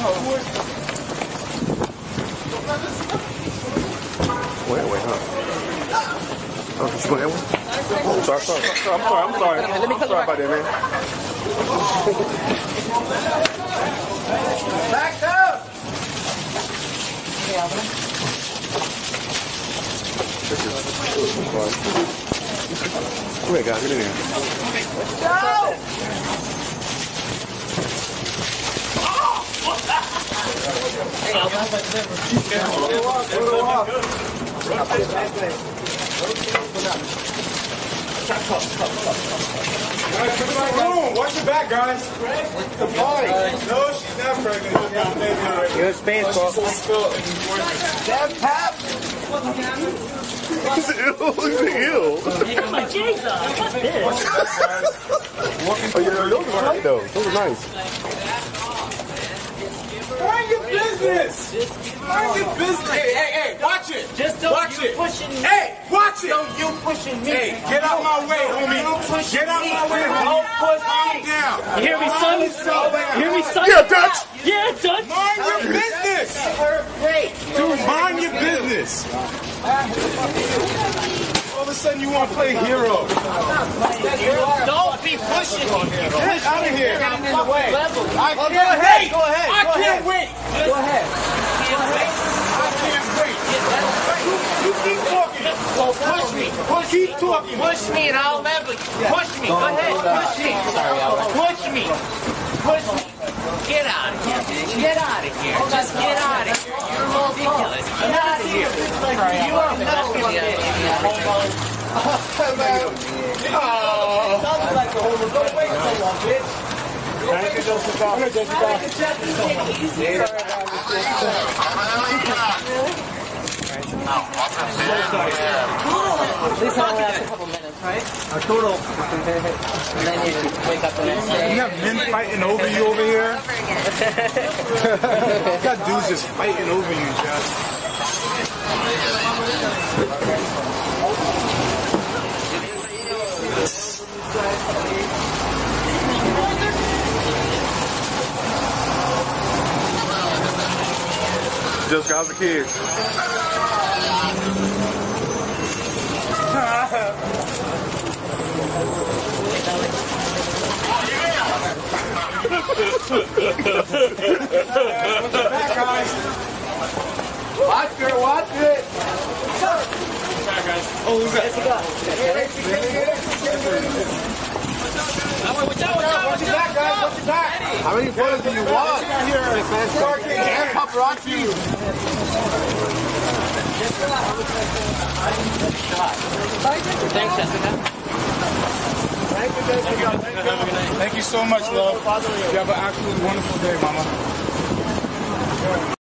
Wait, huh? Oh, did you go that way? Oh, sorry. I'm sorry. Let me cut sorry about that, man. Back up! Hey, Alba. Come here, guys. Get in here. Let's go! Hey, Alba. Guys, come in my room. Watch your back, guys. The party. No, she's not pregnant. You're in space, bro. Damn, Pap. Ew. My Jesus, what's this? Oh, yeah, those were right, though. Those were nice. Mind your business. Mind your business. Hey, watch it. Just don't watch you it. pushing me. Hey, watch it. Don't you pushing me. Hey, get out my way, homie. Get out my way, homie. Don't push Calm me. down. You hear me, son? You hear me, son? Yeah, Dutch. Yeah, Dutch. Mind your business. Great. Dude, mind your business. All of a sudden you want to play hero. Don't be pushing me. Get out of here. Get in the way. I can't wait. Go ahead. I can't wait. Go ahead. I can't wait. You keep talking. Well, push me. Keep talking. Push me and I'll never. Push me. Go ahead. Push me. Push me. Push me. Get out of here. Get out of here. Just get out of here. You're ridiculous. Get out of here. You are nothing. Sounds like the whole. Don't wait so long, bitch. Thank you, Joseph. At least only last a couple minutes, right? A total. And then you wake up the next day. You have men fighting over you over here? You got dudes just fighting over you, Josh. Just got the kids. Watch it, watch it. Oh, who's that? Watch your back, guys. Watch your back. How many photos do you want? And paparazzi. Thanks, Jessica. Thank you, Jessica. Thank you so much, love. You have an absolutely wonderful day, Mama.